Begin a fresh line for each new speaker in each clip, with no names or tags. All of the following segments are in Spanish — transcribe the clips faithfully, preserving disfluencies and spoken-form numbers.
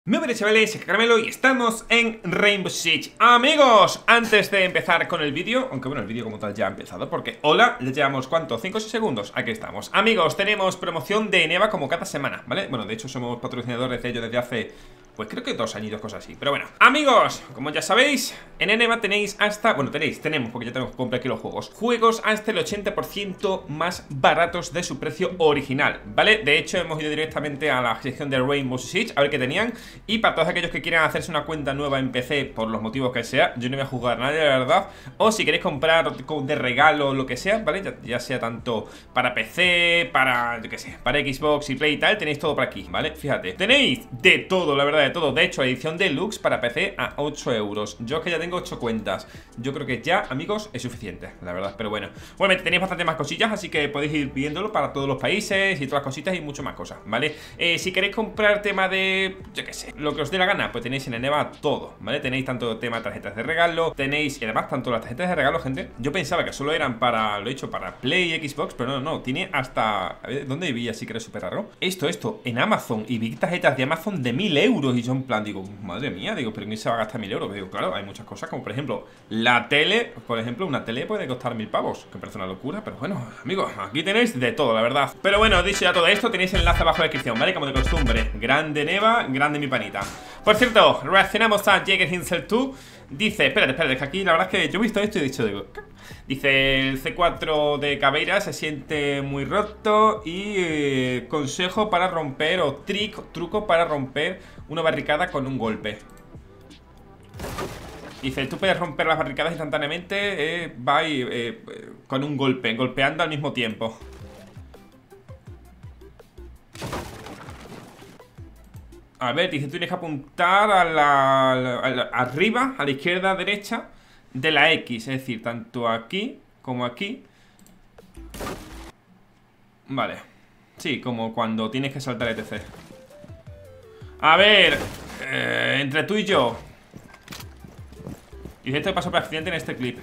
Muy buenas chavales, soy Caramelo y estamos en Rainbow Six. Amigos, antes de empezar con el vídeo, aunque bueno, el vídeo como tal ya ha empezado, porque hola, le llevamos ¿cuánto? cinco o seis segundos, aquí estamos. Amigos, tenemos promoción de Eneva como cada semana, ¿vale? Bueno, de hecho somos patrocinadores de ello desde hace, pues creo que dos añitos, cosas así. Pero bueno, amigos, como ya sabéis, en Eneva tenéis hasta, bueno, tenéis, tenemos, porque ya tenemos que comprar aquí los juegos Juegos hasta el ochenta por ciento más baratos de su precio original, ¿vale? De hecho, hemos ido directamente a la sección de Rainbow Six a ver qué tenían. Y para todos aquellos que quieran hacerse una cuenta nueva en P C, por los motivos que sea, yo no voy a juzgar a nadie, la verdad. O si queréis comprar de regalo lo que sea, ¿vale? Ya, ya sea tanto para P C, para, yo qué sé, para Xbox y Play y tal, tenéis todo por aquí, ¿vale? Fíjate, tenéis de todo, la verdad, de todo. De hecho, edición deluxe para P C a ocho euros. Yo es que ya tengo ocho cuentas. Yo creo que ya, amigos, es suficiente, la verdad. Pero bueno, bueno, tenéis bastante más cosillas, así que podéis ir viéndolo para todos los países y todas las cositas y mucho más cosas, ¿vale? Eh, si queréis comprar tema de, yo qué sé, lo que os dé la gana, pues tenéis en Eneva todo, ¿vale? Tenéis tanto tema de tarjetas de regalo, tenéis, y además tanto las tarjetas de regalo, gente, yo pensaba que solo eran para, lo he dicho, para Play y Xbox, pero no, no, tiene hasta, a ver, ¿dónde vi así que era súper raro? Esto, esto, en Amazon, y vi tarjetas de Amazon de mil euros, y yo en plan, digo, madre mía, digo, pero ¿quién se va a gastar mil euros? Digo, claro, hay muchas cosas, como por ejemplo, la tele, por ejemplo, una tele puede costar mil pavos, que parece una locura, pero bueno, amigos, aquí tenéis de todo, la verdad. Pero bueno, dicho ya todo esto, tenéis el enlace abajo en la descripción, ¿vale? Como de costumbre, grande Eneva, grande mi panita. Por cierto, reaccionamos a Jäger Hinsel dos. Dice, espérate, espérate, que aquí la verdad es que yo he visto esto y he dicho, digo, ¿qué? Dice, el C cuatro de Caveira se siente muy roto y eh, consejo para romper, o trick, truco para romper una barricada con un golpe. Dice, tú puedes romper las barricadas instantáneamente, eh, va y, eh, con un golpe, golpeando al mismo tiempo. A ver, dice, tú tienes que apuntar a la, a la, arriba, a la izquierda, derecha de la X, es decir, tanto aquí como aquí. Vale. Sí, como cuando tienes que saltar etcétera. A ver, eh, entre tú y yo. Dice, esto pasó por accidente en este clip.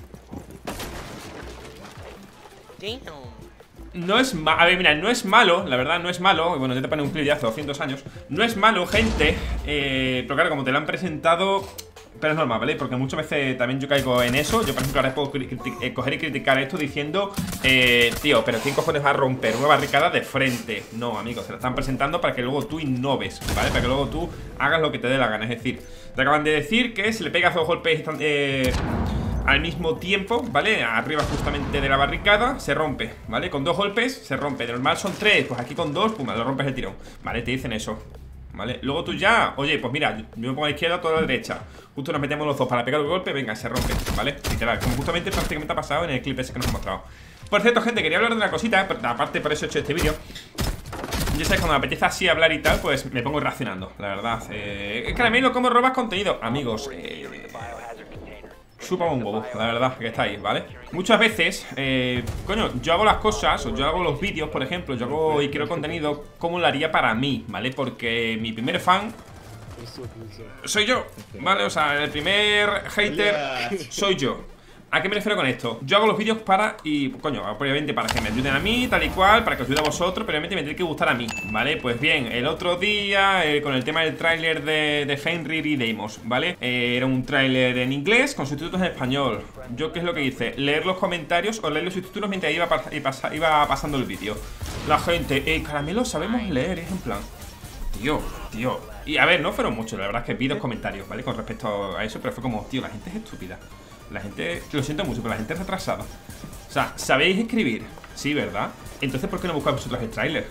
No es malo, a ver, mira, no es malo, la verdad, no es malo. Bueno, ya te pone un clip de hace doscientos años. No es malo, gente, eh, pero claro, como te lo han presentado. Pero es normal, ¿vale? Porque muchas veces también yo caigo en eso. Yo, por ejemplo, ahora puedo eh, coger y criticar esto diciendo eh, tío, pero ¿quién cojones va a romper una barricada de frente? No, amigos, te lo están presentando para que luego tú innoves, ¿vale? Para que luego tú hagas lo que te dé la gana. Es decir, te acaban de decir que si le pegas dos golpes eh, al mismo tiempo, ¿vale? Arriba justamente de la barricada, se rompe, ¿vale? Con dos golpes se rompe. De normal son tres, pues aquí con dos, pum, lo rompes el tirón, ¿vale? Te dicen eso, ¿vale? Luego tú ya, oye, pues mira, yo me pongo a la izquierda, toda a la derecha. Justo nos metemos los dos para pegar el golpe, venga, se rompe, ¿vale? Literal, como justamente prácticamente ha pasado en el clip ese que nos ha mostrado. Por cierto, gente, quería hablar de una cosita, aparte por eso he hecho este vídeo. Yo sé, cuando me apetece así hablar y tal, pues me pongo reaccionando, la verdad. Eh, Caramelo, ¿cómo robas contenido? Amigos, eh... supa un huevo, la verdad, que está ahí, ¿vale? Muchas veces, eh, coño, yo hago las cosas, o yo hago los vídeos, por ejemplo, yo hago y creo contenido como lo haría para mí, ¿vale? Porque mi primer fan soy yo, ¿vale? O sea, el primer hater soy yo. ¿A qué me refiero con esto? Yo hago los vídeos para, y coño, obviamente para que me ayuden a mí, tal y cual, para que os ayude a vosotros, pero obviamente me tiene que gustar a mí, ¿vale? Pues bien, el otro día, eh, con el tema del tráiler de, de Fenrir y Deimos, ¿vale? Eh, era un tráiler en inglés con subtítulos en español. Yo, ¿qué es lo que hice? Leer los comentarios o leer los subtítulos mientras iba, pas iba pasando el vídeo. La gente, eh, Caramelo, sabemos leer, es en plan, tío, tío. Y a ver, no fueron muchos, la verdad es que vi dos comentarios, ¿vale? Con respecto a eso, pero fue como, tío, la gente es estúpida. La gente, lo siento mucho, pero la gente es retrasada. O sea, ¿sabéis escribir? Sí, ¿verdad? Entonces, ¿por qué no buscáis vosotros el tráiler?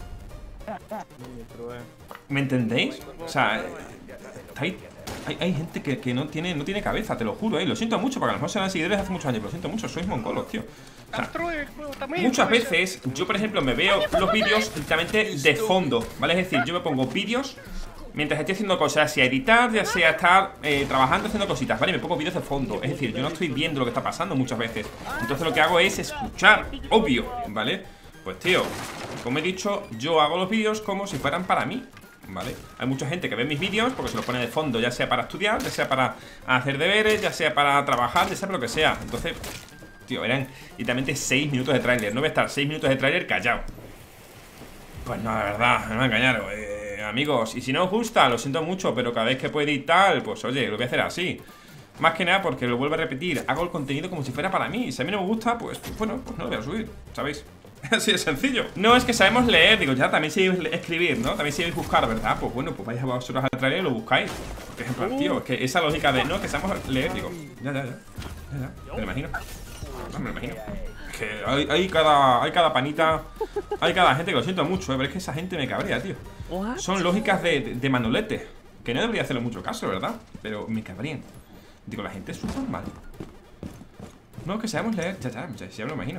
¿Me entendéis? O sea, hay, hay, hay gente que, que no, tiene, no tiene cabeza, te lo juro, ¿eh? Lo siento mucho, porque a lo mejor serán seguidores hace muchos años, pero lo siento mucho, sois mongolos, tío. O sea, muchas veces, yo por ejemplo me veo los vídeos directamente de fondo, ¿vale? Es decir, yo me pongo vídeos mientras estoy haciendo cosas, ya sea editar, ya sea estar eh, trabajando, haciendo cositas, ¿vale? Me pongo vídeos de fondo, es decir, yo no estoy viendo lo que está pasando muchas veces. Entonces lo que hago es escuchar, obvio, ¿vale? Pues tío, como he dicho, yo hago los vídeos como si fueran para mí, ¿vale? Hay mucha gente que ve mis vídeos porque se los pone de fondo, ya sea para estudiar, ya sea para hacer deberes, ya sea para trabajar, ya sea para lo que sea. Entonces, tío, eran literalmente seis minutos de tráiler. No voy a estar seis minutos de tráiler callado. Pues no, la verdad, no me engañaron, eh amigos, y si no os gusta, lo siento mucho, pero cada vez que puedo y tal, pues oye, lo voy a hacer así. Más que nada porque lo vuelvo a repetir, hago el contenido como si fuera para mí. Si a mí no me gusta, pues, pues bueno, pues no lo voy a subir, ¿sabéis? Así de sencillo. No es que sabemos leer, digo, ya, también sabéis escribir, ¿no? También sabéis buscar, ¿verdad? Pues bueno, pues vais a vosotros al trailer y lo buscáis. Por ejemplo, tío, es que esa lógica de, no, que sabemos leer, digo, ya, ya, ya, ya, ya, me lo imagino. No, me lo imagino. Es que hay, hay cada, hay cada panita, hay cada gente que lo siento mucho, ¿eh? Pero es que esa gente me cabrea, tío. Son lógicas de, de, de manolete, que no debería hacerle mucho caso, ¿verdad? Pero me cabrían. Digo, la gente es súper mal. No, que sabemos leer, ya, ya, ya, ya me lo imagino.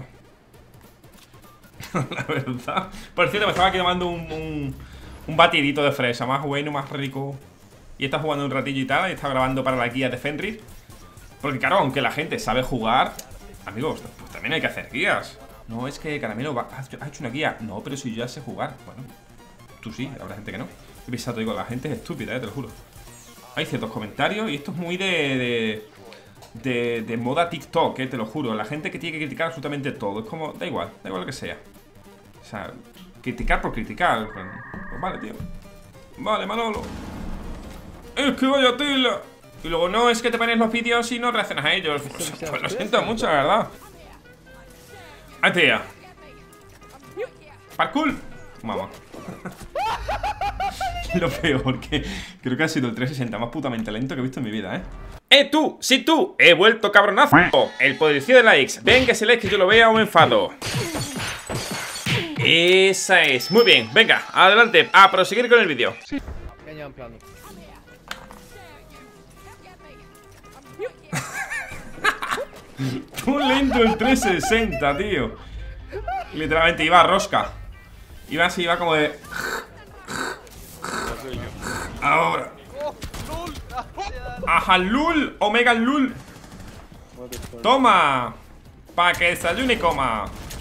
La verdad. Por cierto, me estaba aquí tomando un, un, un batidito de fresa, más bueno, más rico. Y está jugando un ratillo y tal. Y está grabando para la guía de Fenrir. Porque claro, aunque la gente sabe jugar, amigos, pues también hay que hacer guías. No, es que Caramelo va, ha hecho una guía. No, pero si yo ya sé jugar. Bueno, tú sí, habrá gente que no. He pensado, digo, la gente es estúpida, eh, te lo juro. Hay ciertos comentarios y esto es muy de... de De, de moda TikTok, eh, te lo juro. La gente que tiene que criticar absolutamente todo. Es como, da igual, da igual lo que sea. O sea, criticar por criticar. Pues vale, tío. Vale, Manolo. Es que vaya tela. Y luego, no, es que te pones los vídeos y no reaccionas a ellos. Pues, pues lo siento mucho, la verdad. ¡Ah, tía! ¡Parkour! Mamá. Lo peor, que creo que ha sido el trescientos sesenta más putamente lento que he visto en mi vida, ¿eh? ¡Eh, tú! ¡Sí, tú! ¡He vuelto, cabronazo! El poderío de likes. Ven que ese like que yo lo vea o me enfado. Esa es. Muy bien, venga, adelante. A proseguir con el vídeo. Tú lento el trescientos sesenta, tío. Literalmente iba a rosca. Iba así, iba como de... Ahora. Ajá, lul, omega lul. Toma. Pa' que desayune y coma.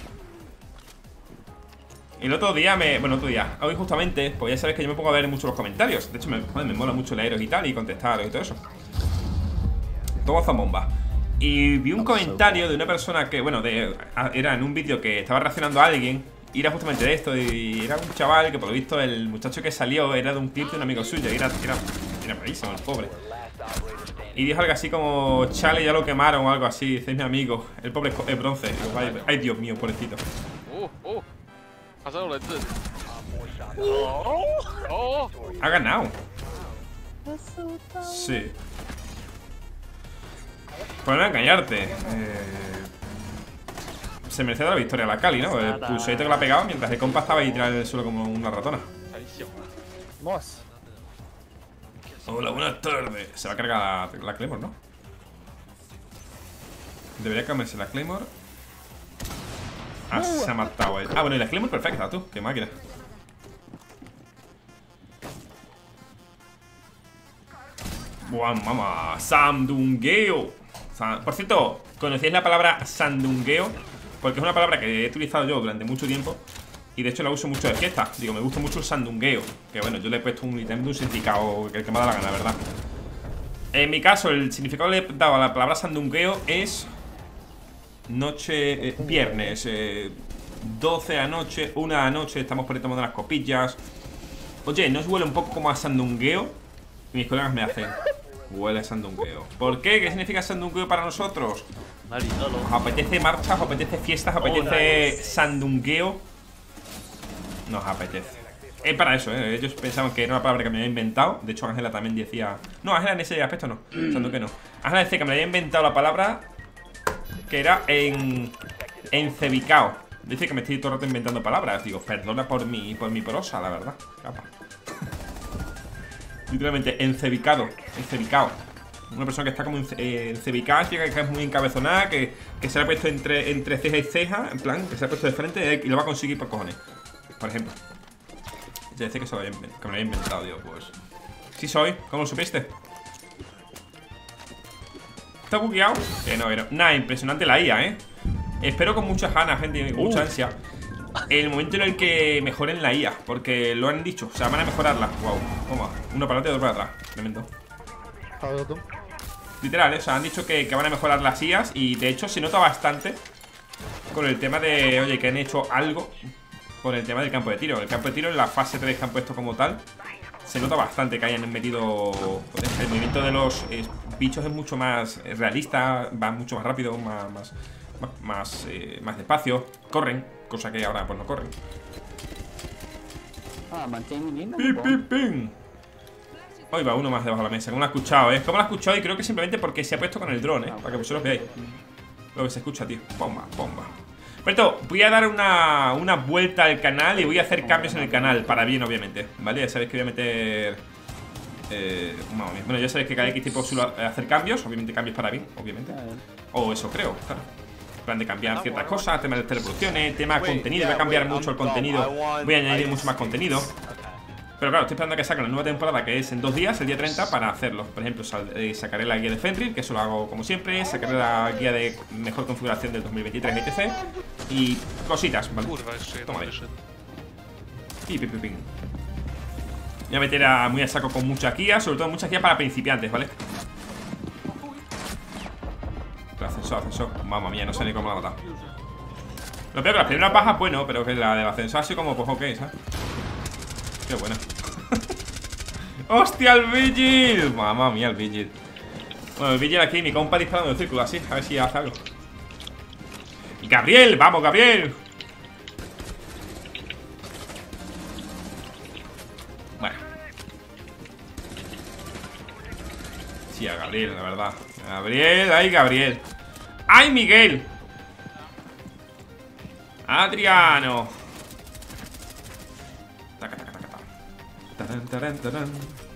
Y el otro día me... Bueno, otro día, hoy justamente, pues ya sabes que yo me pongo a ver mucho los comentarios. De hecho, me, joder, me mola mucho leeros y tal, y contestaros y todo eso. Todo zambomba. Y vi un comentario de una persona que, bueno, de, era en un vídeo que estaba reaccionando a alguien. Y era justamente de esto, y era un chaval que por lo visto el muchacho que salió era de un clip de un amigo suyo. Y era, era, era malísimo, el pobre. Y dijo algo así como, chale, ya lo quemaron o algo así, dice mi amigo. El pobre es bronce. Ay, ay, Dios mío, pobrecito. Ha ganado. Sí. Por no engañarte, eh, se merece la victoria a la Cali, ¿no? El pulsadito que la ha pegado mientras el compa estaba ahí tirado en el suelo como una ratona. Hola, buenas tardes. Se va a cargar la, la Claymore, ¿no? Debería cambiarse la Claymore. Ah, se ha matado él. Ah, bueno, y la Claymore perfecta, tú. Qué máquina. Buah, mamá. Sandungueo. Por cierto, ¿conocéis la palabra sandungueo? Porque es una palabra que he utilizado yo durante mucho tiempo. Y de hecho la uso mucho de fiesta. Digo, me gusta mucho el sandungueo. Que bueno, yo le he puesto un ítem de un significado que, que me da la gana, ¿verdad? En mi caso, el significado que le he dado a la palabra sandungueo es... Noche... Eh, viernes eh, doce anoche, una anoche, estamos por ahí tomando las copillas. Oye, ¿no os huele un poco como a sandungueo? Y mis colegas me hacen... Huele a sandungueo. ¿Por qué? ¿Qué significa sandungueo para nosotros? ¿Os apetece marcha? ¿Os apetece fiestas? ¿Os apetece sandungueo? Nos apetece. Es para eso, ¿eh? Ellos pensaban que era una palabra que me había inventado. De hecho, Ángela también decía... No, Ángela en ese aspecto no. Sandungueo no. Ángela decía que me había inventado la palabra que era en... encebicao. Dice que me estoy todo el rato inventando palabras. Digo, perdona por mi, por mi prosa, la verdad. Capa. Literalmente, encebicado. Encebicao. Una persona que está como eh, encebicada, que es muy encabezonada, que, que se le ha puesto entre, entre ceja y ceja, en plan, que se le ha puesto de frente y lo va a conseguir por cojones. Por ejemplo. Ya dice que, se lo había, que me lo había inventado, digo, pues. Sí soy, ¿cómo lo supiste? ¿Está bugueado? Eh, no, no. Nada, impresionante la I A, ¿eh? Espero con muchas ganas, gente, con mucha ansia el momento en el que mejoren la I A, porque lo han dicho, o sea, van a mejorarla. Wow, toma, uno para adelante y otro para atrás. Tremendo. Literal, ¿eh? O sea, han dicho que, que van a mejorar las I As. Y de hecho se nota bastante con el tema de, oye, que han hecho algo con el tema del campo de tiro. El campo de tiro en la fase tres que han puesto como tal se nota bastante que hayan metido. Joder, el movimiento de los eh, bichos es mucho más realista, va mucho más rápido, más más, más, más, eh, más despacio, corren, cosa que ahora pues no corren. ¡Pim, pim, pim! Hoy va uno más debajo de la mesa, como lo ha escuchado, ¿eh? Como lo ha escuchado y creo que simplemente porque se ha puesto con el dron, ¿eh? Para que vosotros veáis lo que se escucha, tío. Bomba, bomba. Pero voy a dar una, una vuelta al canal y voy a hacer cambios en el canal, para bien, obviamente, ¿vale? Ya sabéis que voy a meter... Eh, bueno, ya sabéis que cada X tiempo suelo hacer cambios, obviamente cambios para bien, obviamente. O eso creo, claro. Plan de cambiar ciertas cosas, tema de teleproducciones, tema de contenido, voy a cambiar mucho el contenido, voy a añadir mucho más contenido. Pero claro, estoy esperando a que saquen la nueva temporada, que es en dos días, el día treinta, para hacerlo. Por ejemplo, sal, eh, sacaré la guía de Fenrir, que eso lo hago como siempre. Sacaré la guía de mejor configuración del dos mil veintitrés, etcétera. Y cositas, ¿vale? Toma ahí. Y pim, pim, pim. Voy a meter a, muy a saco con mucha guía, sobre todo mucha guía para principiantes, ¿vale? Ascensor, ascensor. Mamma mía, no sé ni cómo la ha matado. Lo peor que las primeras bajas, bueno, pero que la del ascensor así como, pues ok, ¿sabes? Qué buena. ¡Hostia, el Vigil! Mamma mía, el Vigil. Bueno, el Vigil aquí, mi compa disparando en el círculo, así, a ver si hace algo. ¡Y Gabriel! ¡Vamos, Gabriel! Bueno. Sí, a Gabriel, la verdad. Gabriel, ¡ay, Gabriel! ¡Ay, Miguel! Adriano. Taca, taca, taca, taca. Tarán, tarán, tarán.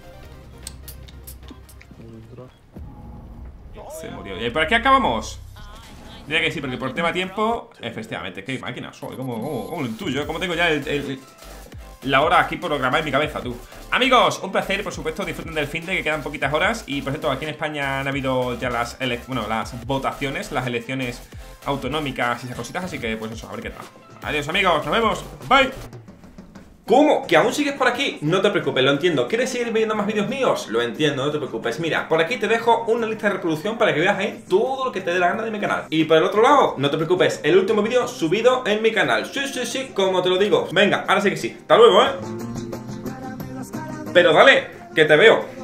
Se murió. ¿Y por aquí acabamos? Diría que sí, porque por tema de tiempo, efectivamente, qué máquina soy. ¿Cómo, cómo, cómo lo intuyo? ¿Cómo tengo ya el, el, la hora aquí programada en mi cabeza, tú? Amigos, un placer, por supuesto, disfruten del fin de que quedan poquitas horas. Y por cierto, aquí en España han habido ya las, bueno, las votaciones, las elecciones autonómicas y esas cositas. Así que pues eso, a ver qué tal. Adiós, amigos, nos vemos, bye.
¿Cómo? ¿Que aún sigues por aquí? No te preocupes, lo entiendo. ¿Quieres seguir viendo más vídeos míos? Lo entiendo, no te preocupes. Mira, por aquí te dejo una lista de reproducción para que veas ahí todo lo que te dé la gana de mi canal. Y por el otro lado, no te preocupes, el último vídeo subido en mi canal. Sí, sí, sí, como te lo digo. Venga, ahora sí que sí. Hasta luego, ¿eh? Pero dale, que te veo.